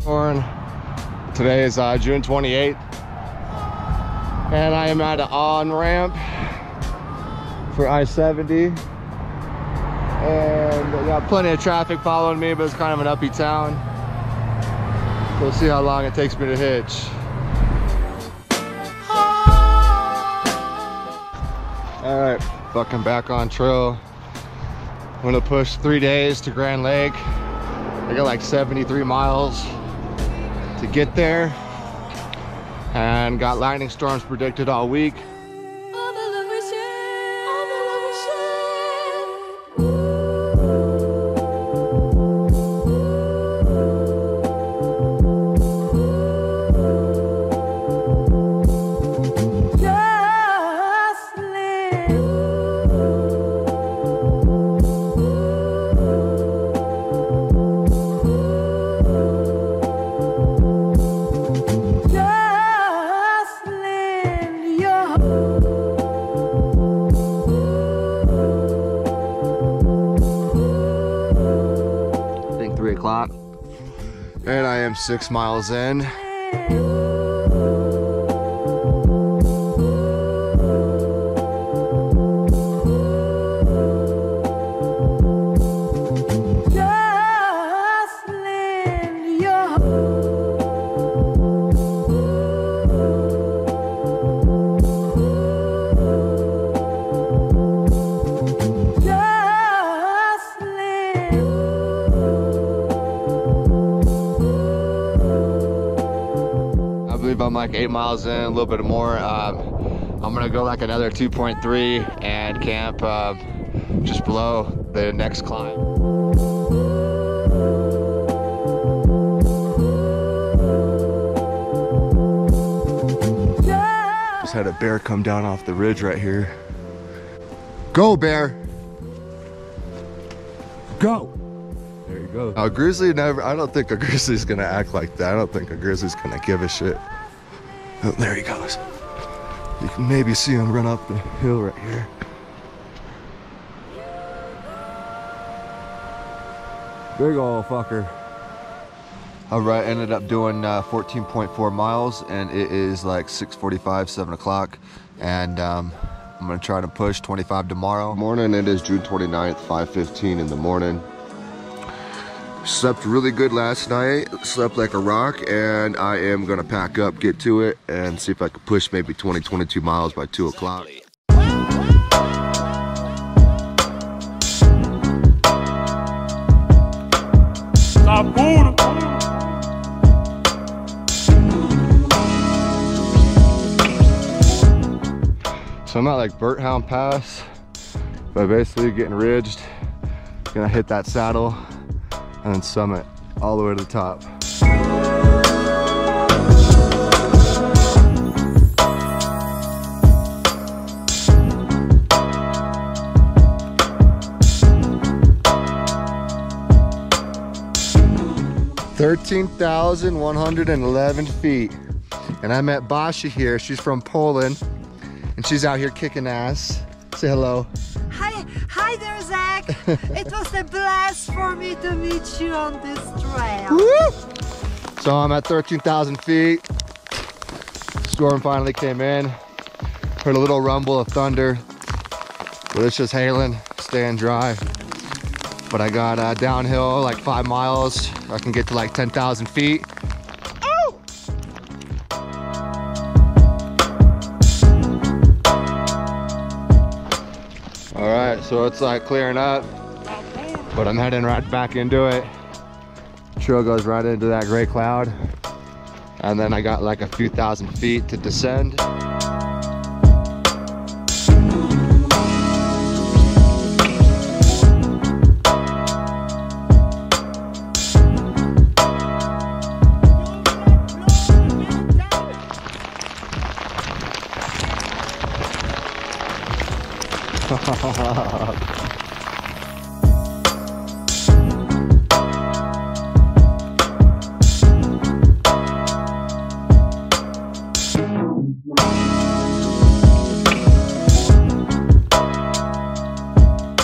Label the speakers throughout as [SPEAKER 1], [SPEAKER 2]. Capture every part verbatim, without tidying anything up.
[SPEAKER 1] Today is uh, June twenty-eighth, and I am at an on-ramp for I seventy, and I got plenty of traffic following me, but it's kind of an uppy town. We'll see how long it takes me to hitch. All right, fucking back on trail. I'm gonna push three days to Grand Lake. I got like seventy-three miles to get there, and got lightning storms predicted all week. O'clock, and I am six miles in. I'm like eight miles in, a little bit more. Um, I'm gonna go like another two point three and camp uh, just below the next climb. Just had a bear come down off the ridge right here. Go, bear! Go! There you go. A grizzly never, I don't think a grizzly's gonna act like that. I don't think a grizzly's gonna give a shit. Oh, there he goes. You can maybe see him run up the hill right here. Big ol' fucker. All right, ended up doing uh, fourteen point four miles, and it is like six forty-five, seven o'clock, and um, I'm gonna try to push twenty-five tomorrow. Morning, it is June twenty-ninth, five fifteen in the morning. Slept really good last night, slept like a rock, and I am gonna pack up, get to it, and see if I can push maybe twenty, twenty-two miles by two o'clock. So I'm at like Burthound Pass, but basically getting ridged. Gonna hit that saddle and then summit all the way to the top. thirteen thousand one hundred eleven feet. And I met Basia here. She's from Poland, and she's out here kicking ass. Say hello.
[SPEAKER 2] Hi, hi there, Zach. It was a blast for me to meet you on this trail.
[SPEAKER 1] Woo! So I'm at thirteen thousand feet. Storm finally came in. Heard a little rumble of thunder, but it's just hailing, staying dry. But I got uh, downhill like five miles. I can get to like ten thousand feet. Oh! All right, so it's like clearing up, but I'm heading right back into it. Trail goes right into that gray cloud, and then I got like a few thousand feet to descend.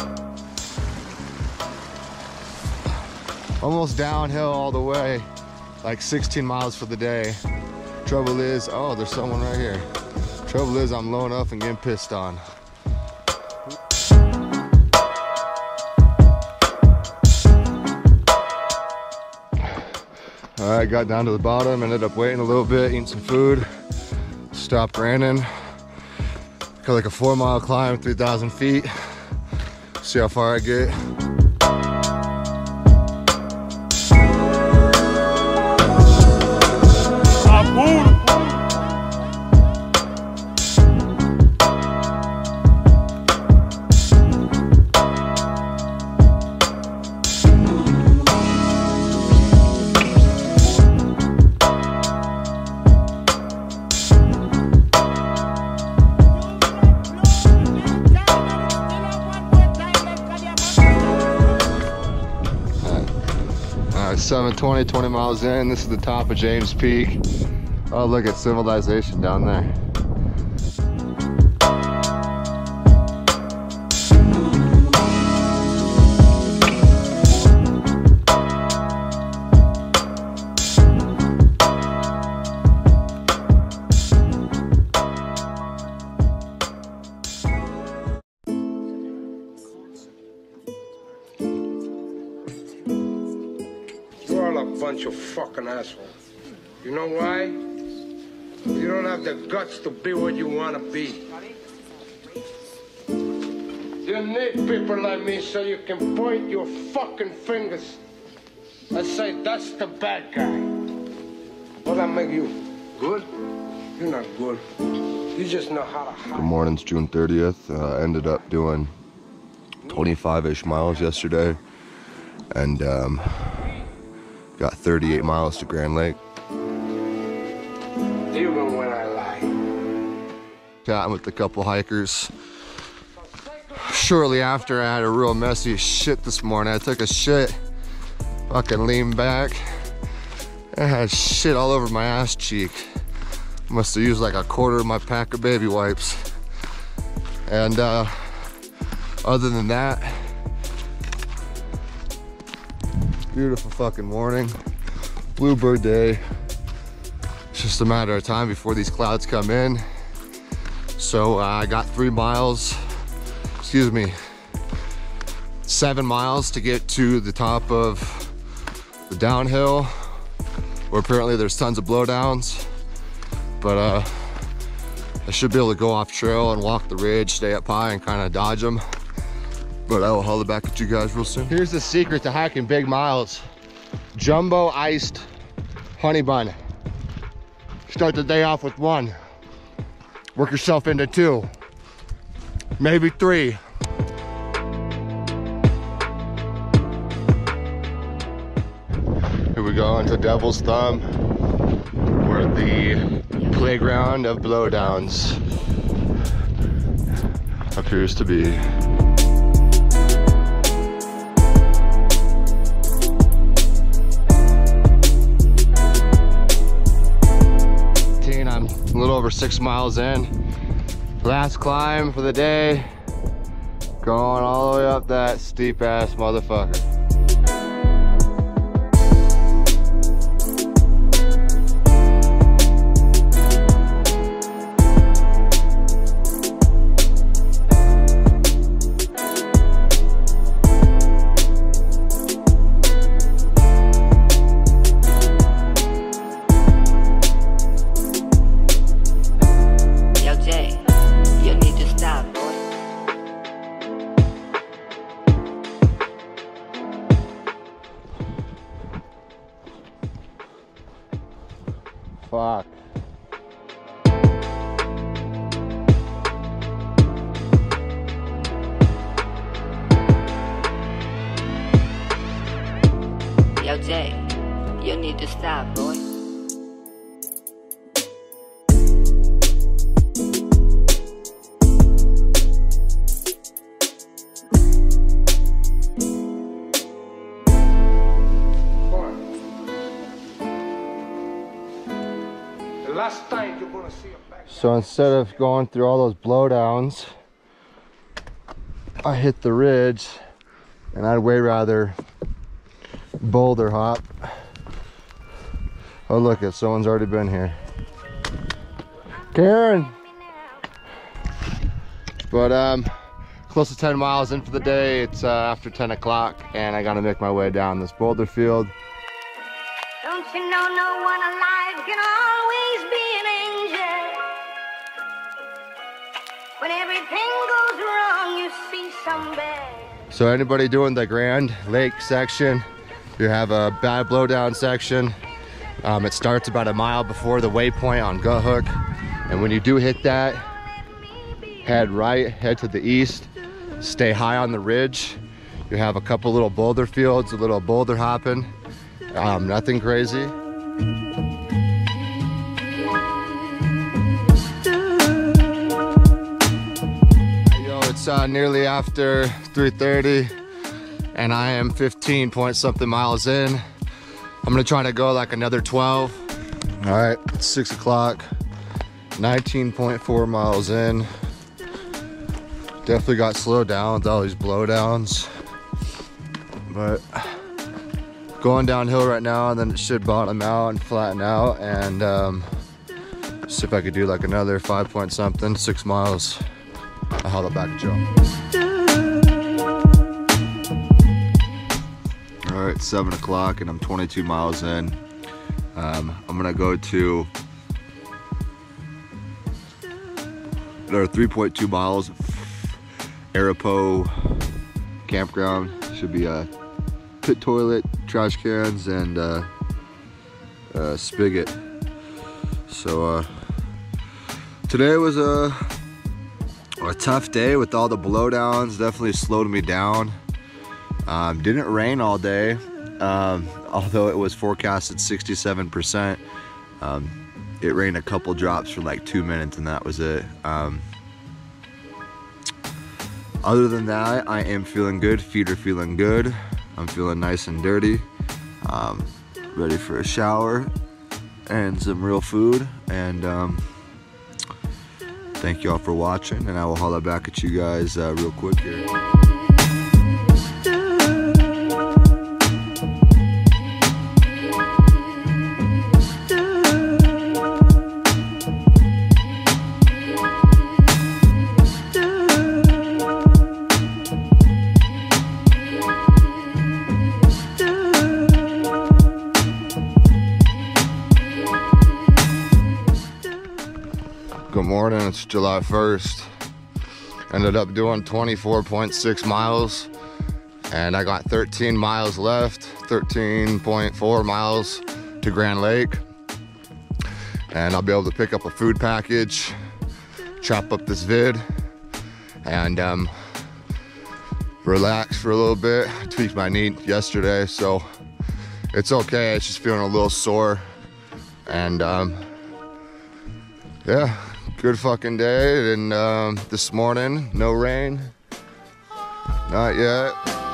[SPEAKER 1] Almost downhill all the way. like sixteen miles for the day. Trouble is, oh, there's someone right here. Trouble is, I'm low enough and getting pissed on. All right, got down to the bottom, ended up waiting a little bit, eating some food, stopped running. Got like a four mile climb, three thousand feet. See how far I get. seven twenty, twenty miles in. This is the top of James Peak. Oh, look at civilization down there.
[SPEAKER 3] A bunch of fucking assholes. You know why? You don't have the guts to be what you want to be. You need people like me so you can point your fucking fingers and say, that's the bad guy. What that make you? Good? You're not good. You just know how to hide.
[SPEAKER 1] Good morning, it's June thirtieth. Uh, ended up doing twenty-five-ish miles yesterday. And, um... got thirty-eight miles to Grand Lake.
[SPEAKER 3] Even when I lie.
[SPEAKER 1] Chatting with a couple hikers. Shortly after, I had a real messy shit this morning. I took a shit, fucking leaned back. I had shit all over my ass cheek. Must have used like a quarter of my pack of baby wipes. And uh, other than that, beautiful fucking morning, bluebird day. It's just a matter of time before these clouds come in. So uh, I got three miles, excuse me, seven miles to get to the top of the downhill, where apparently there's tons of blowdowns. But uh, I should be able to go off trail and walk the ridge, stay up high and kind of dodge them. But I will holler back at you guys real soon. Here's the secret to hiking big miles. Jumbo iced honey bun. Start the day off with one. Work yourself into two, maybe three. Here we go into Devil's Thumb, where the playground of blowdowns appears to be. I'm a little over six miles in. Last climb for the day. Going all the way up that steep ass motherfucker. Fuck.
[SPEAKER 4] Yo, Jay, you need to stop, boy.
[SPEAKER 3] Last time you're gonna see a back.
[SPEAKER 1] So instead of going through all those blowdowns, I hit the ridge, and I'd way rather boulder hop Oh look, it someone's already been here. Karen. But um, close to ten miles in for the day. It's uh, after ten o'clock, and I gotta make my way down this boulder field.
[SPEAKER 5] Don't you know no one alive can always be an angel? When everything goes wrong, you see some bad.
[SPEAKER 1] So anybody doing the Grand Lake section, you have a bad blowdown section. Um, it starts about a mile before the waypoint on Guthook, and when you do hit that, head right, head to the east, stay high on the ridge. You have a couple little boulder fields, a little boulder hopping, um, nothing crazy. Yo, it's uh, nearly after three thirty, and I am fifteen point something miles in. I'm gonna try to go like another twelve. All right, it's six o'clock, nineteen point four miles in. Definitely got slowed down with all these blowdowns, but going downhill right now, and then it should bottom out and flatten out, and um, see if I could do like another five point something, six miles. I'll haul it back and jump. All right, seven o'clock, and I'm twenty-two miles in. Um, I'm gonna go to another three point two miles. Arapaho campground. Should be a pit toilet, trash cans, and uh, a spigot. So uh, today was a, a tough day with all the blowdowns. Definitely slowed me down. Um, didn't rain all day, um, although it was forecasted sixty-seven percent. Um, it rained a couple drops for like two minutes, and that was it. Um, Other than that, I am feeling good. Feet are feeling good. I'm feeling nice and dirty. Um, ready for a shower and some real food. And um, thank you all for watching, and I will holler back at you guys uh, real quick here. Good morning, it's July first. Ended up doing twenty-four point six miles, and I got thirteen miles left, thirteen point four miles to Grand Lake. And I'll be able to pick up a food package, chop up this vid, and um, relax for a little bit. I tweaked my knee yesterday, so it's okay. It's just feeling a little sore. And um, yeah. Good fucking day, and um, this morning, no rain, not yet.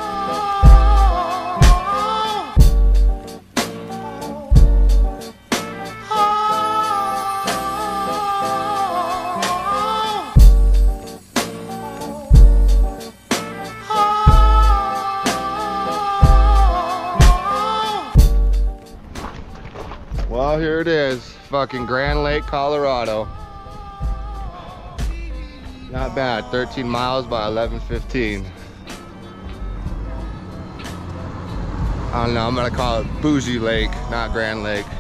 [SPEAKER 1] Well, here it is, fucking Grand Lake, Colorado. Not bad, thirteen miles by eleven fifteen. I don't know, I'm gonna call it Bougie Lake, not Grand Lake.